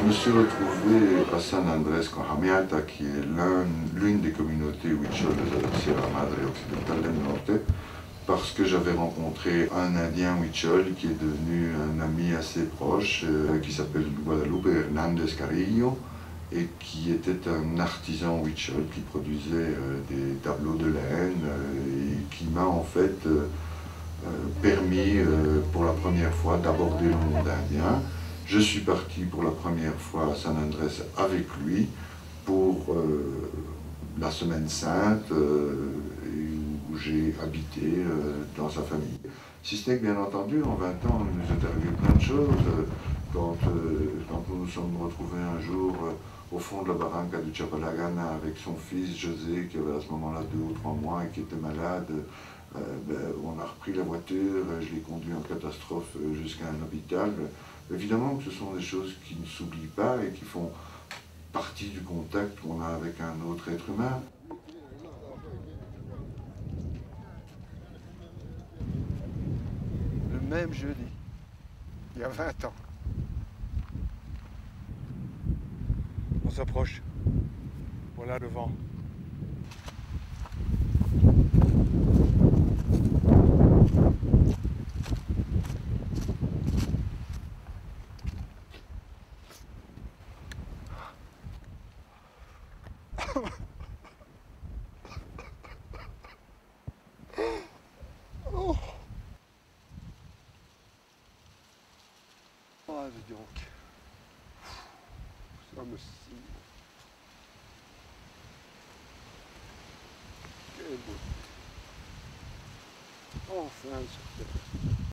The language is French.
me suis retrouvé à San Andrés Cajamarca, qui est l'une des communautés huichol de la Sierra Madre Occidental del Norte, parce que j'avais rencontré un Indien huichol qui est devenu un ami assez proche, qui s'appelle Guadalupe Hernández Carrillo, et qui était un artisan huichol qui produisait des tableaux de laine et qui m'a en fait permis pour la première fois d'aborder le monde indien. Je suis parti pour la première fois à San Andrés avec lui pour la Semaine Sainte où j'ai habité dans sa famille. Si ce n'est que bien entendu, en 20 ans, il nous est arrivé plein de choses. Quand nous nous sommes retrouvés un jour au fond de la barranca du Chapalagana avec son fils José, qui avait à ce moment-là 2 ou 3 mois et qui était malade, on a repris la voiture, je l'ai conduit en catastrophe jusqu'à un hôpital. Évidemment que ce sont des choses qui ne s'oublient pas et qui font partie du contact qu'on a avec un autre être humain. Le même jeudi, il y a 20 ans. On s'approche. Voilà le vent. Ah, dis donc. Ça me signe. Quel beau. Enfin sur terre.